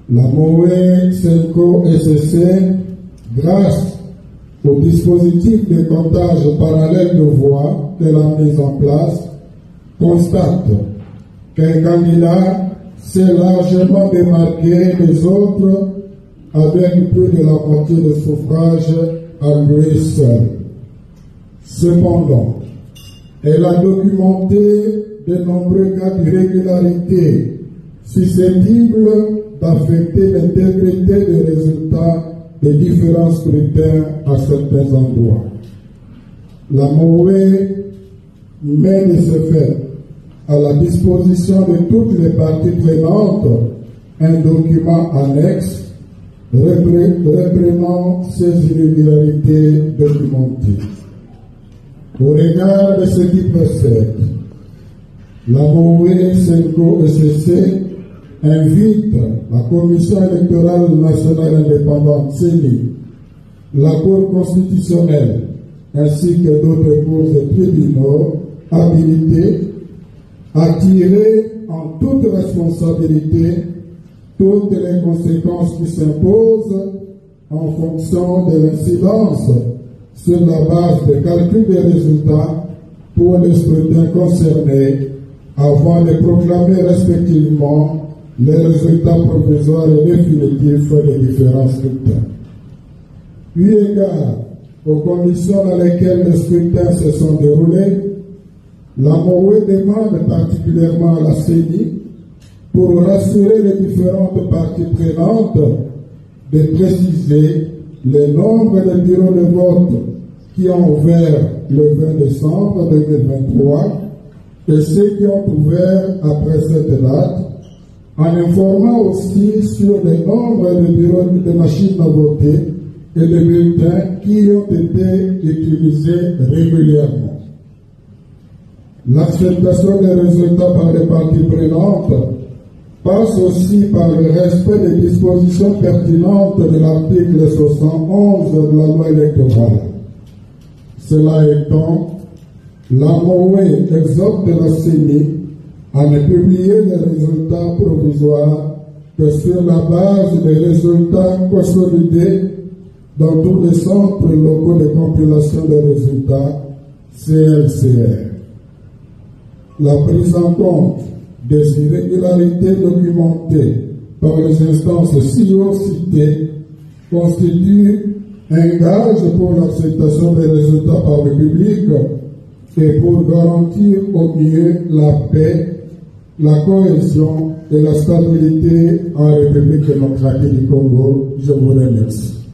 La MOE Senco SSC, grâce au dispositif de comptage parallèle de voix qu'elle a mis en place, constate qu'un candidat s'est largement démarqué des autres avec plus de la moitié de suffrages à lui seul. Cependant, elle a documenté de nombreux cas d'irrégularité susceptibles d'affecter l'intégrité des résultats des différents scrutins à certains endroits. La MOE met de ce fait à la disposition de toutes les parties prenantes un document annexe reprenant ces irrégularités documentées. Au regard de ce qui précède, la MOE Senco SSC invite la Commission électorale nationale indépendante CENI, la Cour constitutionnelle ainsi que d'autres cours et tribunaux habilités à tirer en toute responsabilité toutes les conséquences qui s'imposent en fonction de l'incidence sur la base de calcul des résultats pour les scrutins concernés avant de proclamer respectivement les résultats provisoires et définitifs des différents scrutins. Eu égard aux conditions dans lesquelles les scrutins se sont déroulés, la MOE demande particulièrement à la CENI, pour rassurer les différentes parties prenantes, de préciser le nombre de bureaux de vote qui ont ouvert le 20 décembre 2023 et ceux qui ont ouvert après cette date, en informant aussi sur le nombre de bureaux de machines à voter et de bulletins qui ont été utilisés régulièrement. L'acceptation des résultats par les parties prenantes passe aussi par le respect des dispositions pertinentes de l'article 71 de la loi électorale. Cela étant, la MOE exhorte la CENI à ne publier les résultats provisoires que sur la base des résultats consolidés dans tous les centres locaux de compilation des résultats CLCR. La prise en compte des irrégularités documentées par les instances ci-haut citées constitue un gage pour l'acceptation des résultats par le public et pour garantir au mieux la paix, la cohésion et la stabilité en République démocratique du Congo. Je vous remercie.